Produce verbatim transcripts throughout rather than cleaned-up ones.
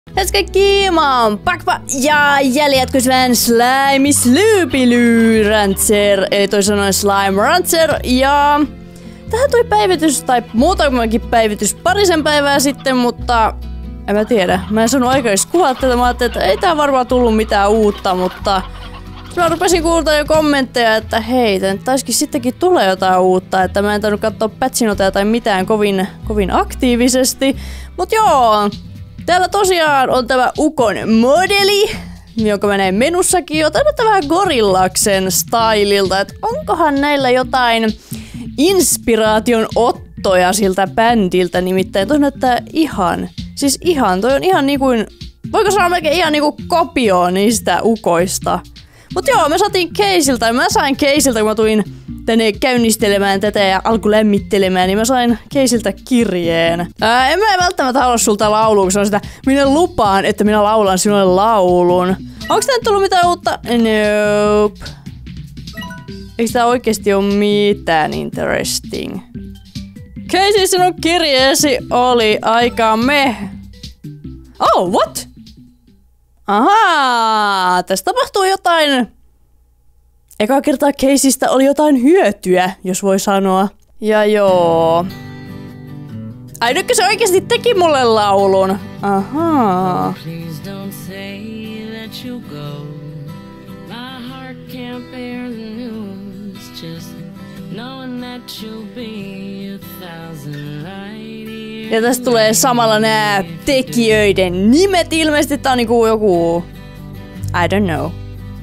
Hei kiimaan, pakpa ja jäljet vähän Slime Sloopily Rancher, eli toisin sanoen Slime Rancher, ja tähän tuli päivitys, tai muutamakin päivitys parisen päivää sitten, mutta en mä tiedä, mä en saanut aikaisemmin kuvata tätä, mä ajattelin, että ei tää varmaan tullut mitään uutta, mutta mä rupesin kuulta jo kommentteja, että hei, tän taisikin sittenkin tulee jotain uutta, että mä en tainnut katsoa patchinoteja tai mitään kovin, kovin aktiivisesti, mut joo. Täällä tosiaan on tämä Ukon modeli, jonka mä näin menussakin. Otan nyt vähän Gorillaksen stylilta, että onkohan näillä jotain inspiraation ottoja siltä bändiltä, nimittäin toi näyttää ihan, siis ihan, toi on ihan niin kuin, voiko sanoa melkein ihan niin kuin kopio niistä Ukoista. Mut joo, me saatiin Keisiltä, ja mä sain Keisiltä, kun mä tuin tänne käynnistelemään tätä ja alkulämmittelemään, niin mä sain Keisiltä kirjeen. Ää, en mä välttämättä halua sulta laulua, kun se on sitä, minä lupaan, että minä laulan sinulle laulun. Onks tää nyt tullut mitään uutta? Nope. Eiks tää oikeesti oo mitään interesting? Keisi, sinun kirjeesi oli aika meh. Oh, what? Ahaa, tässä tapahtuu jotain. Eka kertaa Keisistä oli jotain hyötyä, jos voi sanoa. Ja joo. Ai nytkö se oikeasti teki mulle laulun? Ahaa. Ja tästä tulee samalla nää tekijöiden nimet. Ilmeisesti tää on niinku joku... I don't know.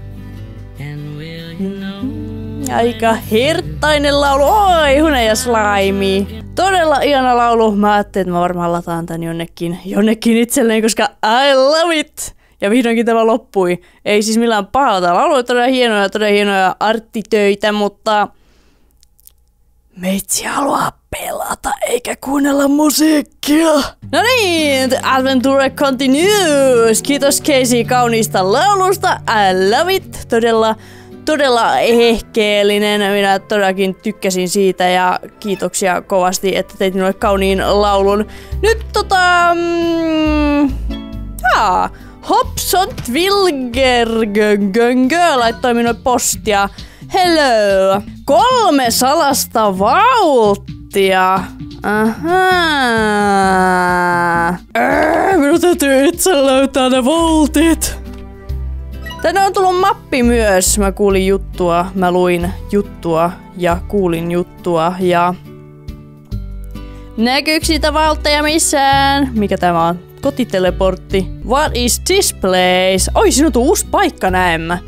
Aika herttainen laulu. Oi, Hune ja Slime. Todella ihana laulu. Mä ajattelin, että mä varmaan lataan tän jonnekin, jonnekin itselleen, koska I love it. Ja vihdoinkin tämä loppui. Ei siis millään pahalta. Laulu on todella hienoja, todella hienoja arttitöitä, mutta... meitsi haluaa pelata eikä kuunnella musiikkia. No niin, the adventure continues. Kiitos Casey kauniista laulusta. I love it. Todella, todella ehkeellinen. Minä todellakin tykkäsin siitä ja kiitoksia kovasti, että teit minulle kauniin laulun. Nyt tota... Mm, haa, Hobson Twilgergöngö laittoi minulle postia. Hello! Kolme salasta valttia. Ahaa. Äh, minun täytyy itse löytää ne voltit. Tänne on tullut mappi myös. Mä kuulin juttua, mä luin juttua ja kuulin juttua ja... näkyykö niitä valtteja missään? Mikä tämä on? Kotiteleportti. What is this place? Oi, sinun on uusi paikka näemmä.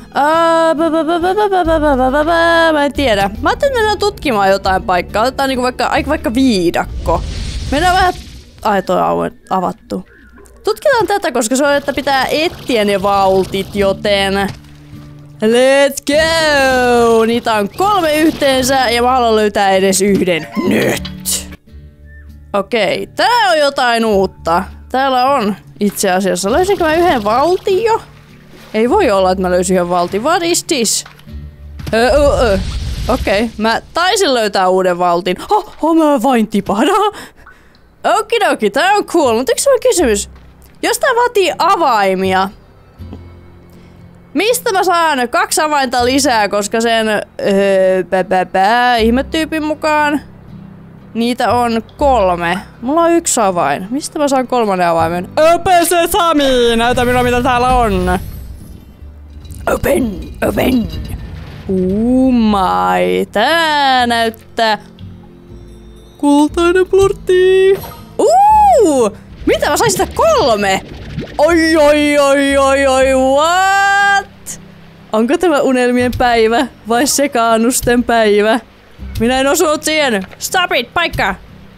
Mä en tiedä. Mä ajattelin, että mennään tutkimaan jotain paikkaa. Otetaan niinku vaikka, vaikka viidakko. Mennään vähän... ai, toi on avattu. Tutkitaan tätä, koska se on, että pitää etsiä ne valtit, joten... let's go! Niitä on kolme yhteensä ja mä haluan löytää edes yhden. Nyt! Okei, tää on jotain uutta. Täällä on itse asiassa. Löysinkö mä yhden valtin jo? Ei voi olla, että mä löysin yhden valtin. What is this? Öö, öö. Okei, okay. Mä taisin löytää uuden valtin. Oh, oh mä vain tipahdan. Okidoki, tää on cool. Mutta yksi on kysymys. Jos tää vaatii avaimia, mistä mä saan kaksi avainta lisää, koska sen öö, pä, pä, pä, ihmetyypin mukaan niitä on kolme. Mulla on yksi avain. Mistä mä saan kolmannen avaimen? Open sesame! Näytä minulle mitä täällä on. Open! Open! Oh my! Tää näyttää... kultainen plortti! Uh! Mitä mä sain sitä kolme? Oi oi oi oi oi what? Onko tämä unelmien päivä vai sekaannusten päivä? Minä en osunut siihen! Stop it! Paikka!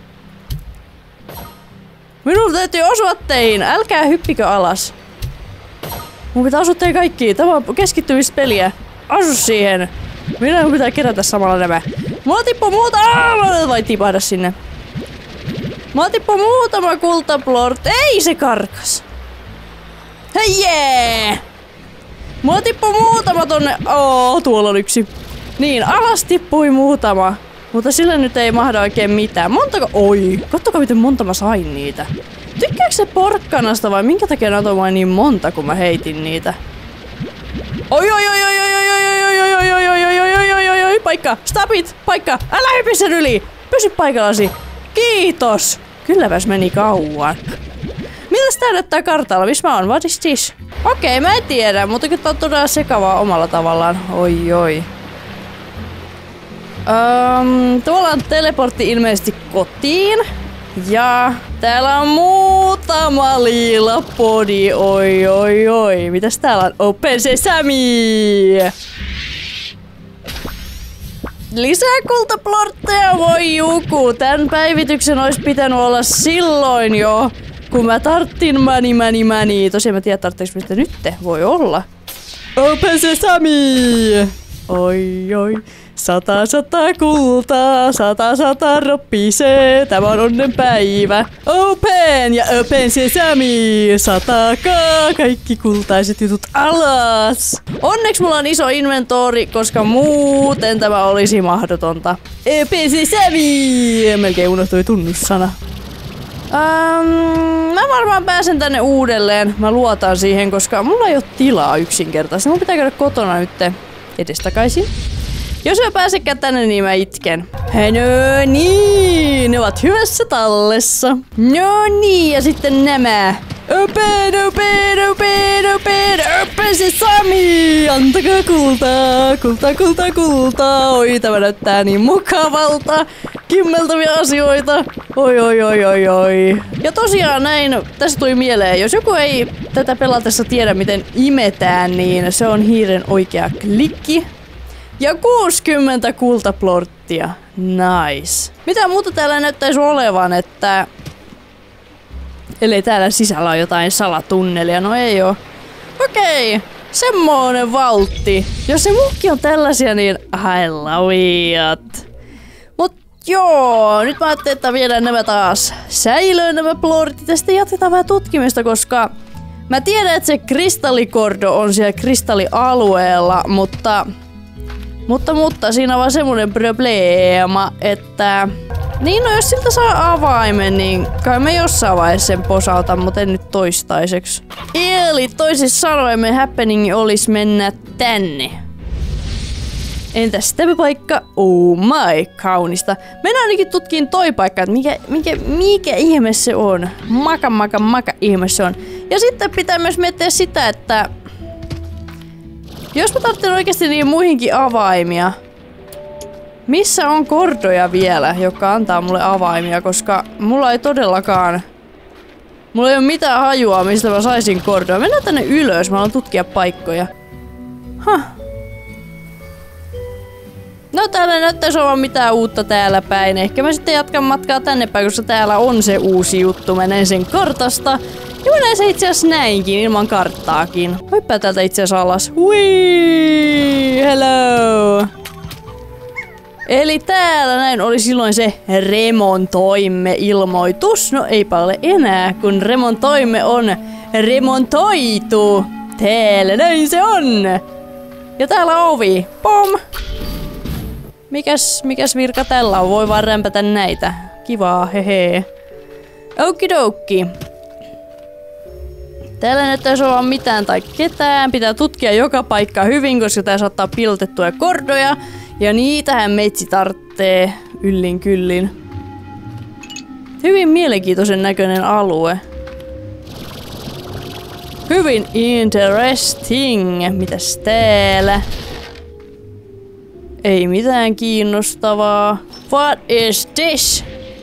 Minun täytyy osua teihin! Älkää hyppikö alas! Mun pitää osua teihin kaikkiin! Tämä on keskittymispeliä! Asu siihen! Minä pitää kerätä samalla nämä. Mulla tippuu muuta... Aaaa, vai tipahda sinne. Mulla tippuu muutama kultaplort. Ei se karkas! Hei jee! Mulla tippuu muutama tonne... Oo, tuolla on yksi. Niin, alas tippui muutama. Mutta sillä nyt ei mahda oikein mitään. Montako... Oi, kattokaa miten monta mä sain niitä. Tykkääkö se porkkanasta vai minkä takia näitä on vain niin monta, kun mä heitin niitä? Oi oi oi oi oi oi oi oi oi oi oi oi oi oi oi oi paikka! Stop it! Paikka! Älä hypi sen yli! Pysy paikallasi! Kiitos! Kylläpäs meni kauan. Mitäs tää näyttää kartalla? Missä mä oon? What is this? Okei, mä en tiedä, mutta kyllä tää on todella sekavaa omalla tavallaan. Oi oi. Um, tuolla on teleportti ilmeisesti kotiin. Ja täällä on muutama liila podi. Oi oi oi. Mitäs täällä on? Open Sesame! Lisää kultaplortteja, voi juku. Tän päivityksen olisi pitänyt olla silloin jo, kun mä tarttin mani mani mani. Tosiaan mä tiedän, tarttiinko mä sitä nytte? Voi olla. Open Sesame! Oi oi. Sata sata kultaa, sata sata roppisee, tämä on onnen päivä. Open ja Open Sesame, satakaa kaikki kultaiset jutut alas. Onneksi mulla on iso inventori, koska muuten tämä olisi mahdotonta. Open Sesame, melkein unohtui tunnussana. Um, mä varmaan pääsen tänne uudelleen, mä luotan siihen, koska mulla ei ole tilaa yksinkertaisesti. Mun pitää käydä kotona nyt edestakaisin. Jos mä pääsekään tänne, niin mä itken. Hei, no niin, ne ovat hyvässä tallessa. No niin, ja sitten nämä. Open, open, open, open, open Sesame! Antakaa kultaa, kultaa, kultaa, kultaa. Oi, tämä näyttää niin mukavalta. Kimmeltäviä asioita. Oi, oi, oi, oi, oi. Ja tosiaan näin, tässä tuli mieleen, jos joku ei tätä pelatessa tiedä, miten imetään, niin se on hiiren oikea klikki. Ja kuusikymmentä kultaplorttia. Nice. Mitä muuta täällä näyttäisi olevan, että... Eli täällä sisällä on jotain salatunnelia. No ei oo. Okei. Semmoinen valtti. Jos se muukki on tällaisia, niin I love it. Mut joo. Nyt mä ajattelin, että viedään nämä taas säilöön nämä plortit. Ja sitten jatketaan vähän tutkimista, koska... Mä tiedän, että se kristallikordo on siellä kristallialueella, mutta... Mutta, mutta siinä on vaan semmonen probleema, että... Niin no jos siltä saa avaimen, niin kai me jossain vaiheessa sen posautan, mutta en nyt toistaiseksi. Eli toisin sanoen me happening olisi mennä tänne. Entäs tämä paikka? Oh my, kaunista. Mennään ainakin tutkiin toi paikka, että mikä, mikä, mikä ihme se on. Maka, maka, maka ihme se on. Ja sitten pitää myös miettiä sitä, että... Jos mä tarvitsen oikeasti niin muihinkin avaimia. Missä on kordoja vielä, joka antaa mulle avaimia, koska mulla ei todellakaan... Mulla ei ole mitään hajua, mistä mä saisin kordoja. Mennään tänne ylös, mä haluan tutkia paikkoja. Huh. No täällä näyttäisi olevan mitään uutta täällä päin. Ehkä mä sitten jatkan matkaa tänne päin, koska täällä on se uusi juttu. Mä näen sen kartasta. Ja mä näen se itse asiassa näinkin, ilman karttaakin. Hyppää täältä itse asiassa alas. Whee! Hello! Eli täällä näin oli silloin se remontoimme-ilmoitus. No eipä ole enää, kun remontoimme on remontoitu. Täällä näin se on. Ja täällä on ovi. Pom! Mikäs, mikäs virka tällä on? Voi vaan rämpätä näitä. Kivaa, hehe. Okidoki. Täällä ei näyttäisi olla mitään tai ketään. Pitää tutkia joka paikka hyvin, koska tää saattaa piilotettuja kordoja. Ja niitähän meitsi tarttee yllin kyllin. Hyvin mielenkiintoisen näköinen alue. Hyvin interesting. Mitäs täällä? Ei mitään kiinnostavaa. What is this?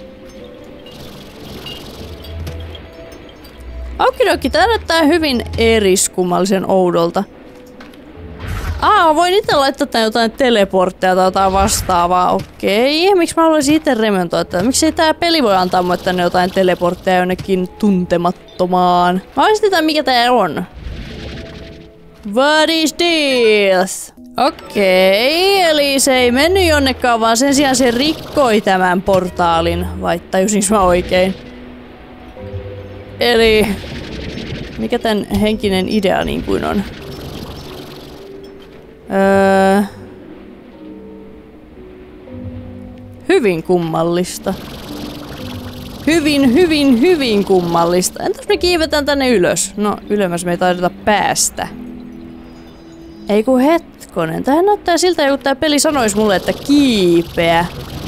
Okidoki, tää näyttää hyvin eriskummallisen oudolta. Aa, voin itse laittaa tänne jotain teleportteja tai jotain vastaavaa. Okei, miksi mä haluaisin itse remontoida? Miksi ei tää peli voi antaa mulle tänne jotain teleportteja jonnekin tuntemattomaan? Mä voisin tietää, mikä tää on. What is this? Okei, eli se ei mennyt jonnekaan, vaan sen sijaan se rikkoi tämän portaalin. Vai tajusinko mä oikein? Eli... Mikä tän henkinen idea niin kuin on? Öö... Hyvin kummallista. Hyvin, hyvin, hyvin kummallista. Entäs me kiivetään tänne ylös? No, ylemmäs me ei taideta päästä. Ei kun hetkonen. Tähän näyttää siltä, kun tää peli sanois mulle, että kiipeä.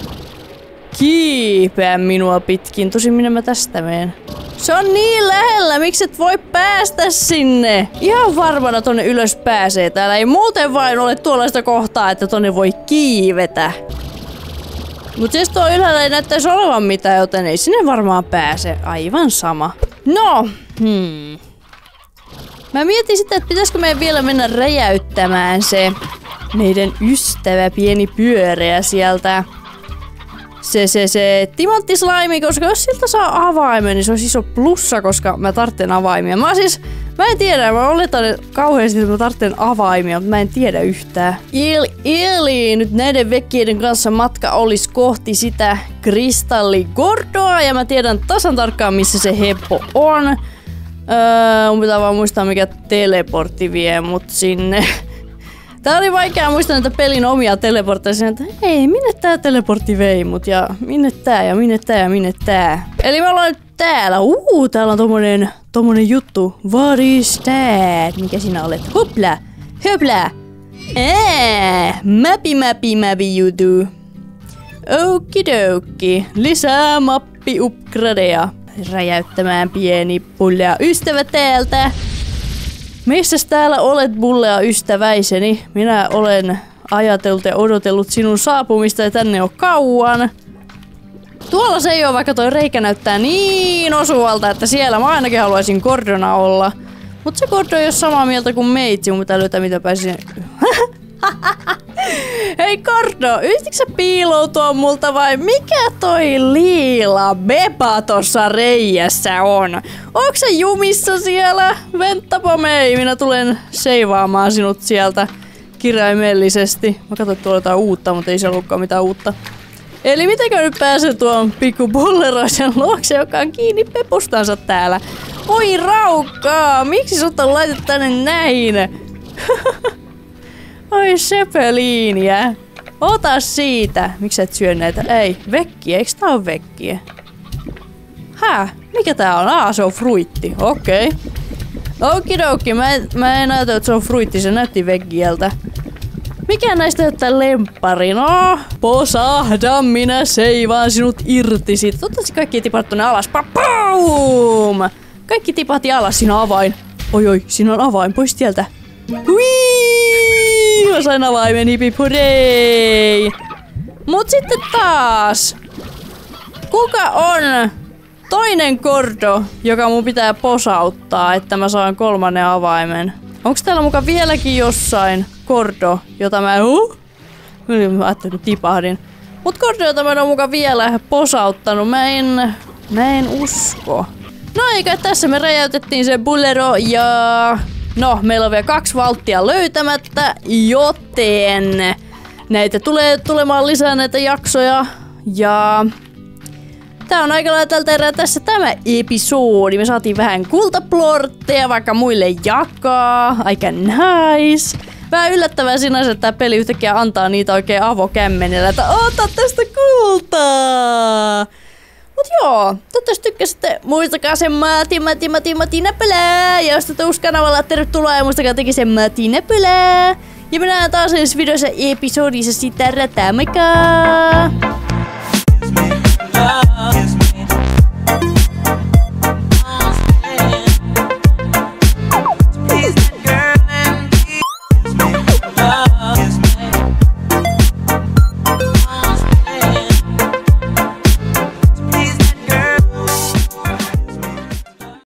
Kiipeä minua pitkin. Tosin minne mä tästä meen? Se on niin lähellä, miksi et voi päästä sinne? Ihan varmana tonne ylös pääsee. Täällä ei muuten vain ole tuollaista kohtaa, että tonne voi kiivetä. Mut siis tuo ylhäällä ei näyttäisi olevan mitään, joten ei sinne varmaan pääse. Aivan sama. No, hmm. Mä mietin sitä, että pitäisikö meidän vielä mennä räjäyttämään se meidän ystävä pieni pyöreä sieltä. Se, se, se timanttislaimi, koska jos siltä saa avaimen, niin se on iso plussa, koska mä tarvitsen avaimia. Mä siis, mä en tiedä, mä oletan kauheasti, että mä tarvitsen avaimia, mutta mä en tiedä yhtään. Eli, eli nyt näiden vekkiiden kanssa matka olisi kohti sitä kristalligordoa, ja mä tiedän tasan tarkkaan, missä se heppo on. Öö, mun pitää vaan muistaa, mikä teleportti vie mut sinne. Tää oli vaikea muistaa näitä pelin omia teleportteja, että hei, minne tää teleportti vei mut ja minne tää ja minne tää ja minne tää. Eli me ollaan nyt täällä. Uuu, täällä on tommonen, tommonen juttu. What is that? Mikä sinä olet? Hopla! Höpla! Ää, mäpi mäpi mäpi jutu. Okidoki. Lisää mappi upgradeja. Räjäyttämään pieni pullea ystävä täältä. Missäs täällä olet, bullea ystäväiseni? Minä olen ajatellut ja odotellut sinun saapumista ja tänne on kauan. Tuolla se ei ole, vaikka toi reikä näyttää niin osuvalta, että siellä mä ainakin haluaisin Gordona olla. Mut se Gordon ei ole samaa mieltä kuin meitsi, mun pitää löytää mitä pääsin. Hei Gordo, yhtitkö sä piiloutua multa vai mikä toi liila beba tossa reijässä on? Onks sä jumissa siellä? Venttapa mei, minä tulen seivaamaan sinut sieltä kirjaimellisesti. Mä katsoin tuolla jotain uutta, mutta ei se ollutkaan mitään uutta. Eli mitenkö nyt pääsen tuon pikku bulleroisen luokse, joka on kiinni pepustansa täällä? Oi raukkaa, miksi sut on laitettu tänne näin? Oi sepeliiniä. Ota siitä. Miksi et syö näitä? Ei, vekkiä. Eiks tää on vekkiä? Hää? Mikä tää on? Aa, se on fruitti. Okei. Okay. Okidoki. Mä, mä en ajatella, että se on fruitti. Se näytti veggieltä. Mikä näistä näyttää lemppari? No, posahda, minä seivaan sinut irti siitä. Toivottavasti kaikki tipat tonne alas. Paum! Kaikki tipahti alas. Siinä on avain. Oi oi, siinä on avain. Pois tieltä. Hui! Mä sain avaimen, hipip hurei! Mut sitten taas! Kuka on toinen Gordo, joka mun pitää posauttaa, että mä saan kolmannen avaimen? Onks täällä muka vieläkin jossain Gordo, jota mä... Uh? Mä ajattelin, että tipahdin. Mut Gordo, jota mä en oo muka vielä posauttanut, mä en... Mä en usko. No eikä, tässä me räjäytettiin se bullero ja... No, meillä on vielä kaksi valttia löytämättä, joten näitä tulee tulemaan lisää näitä jaksoja. Ja tää on aika lailla tältä erää tässä tämä episodi. Me saatiin vähän kultaplortteja, vaikka muille jakaa. Aika nice. Vähän yllättävää sinänsä, että tää peli yhtäkkiä antaa niitä oikein avokämmenellä, että ota tästä kultaa. Mut joo, toivottavasti tykkäsitte. Muistakaa sen Mati, Mati, Mati, Mati näpälää. Ja jos te uusi kanavalla, tervetuloa ja muistakaa teki sen Mati näpälää. Ja me nähdään taas ensi videossa episodissa sitä rätää. Moikka!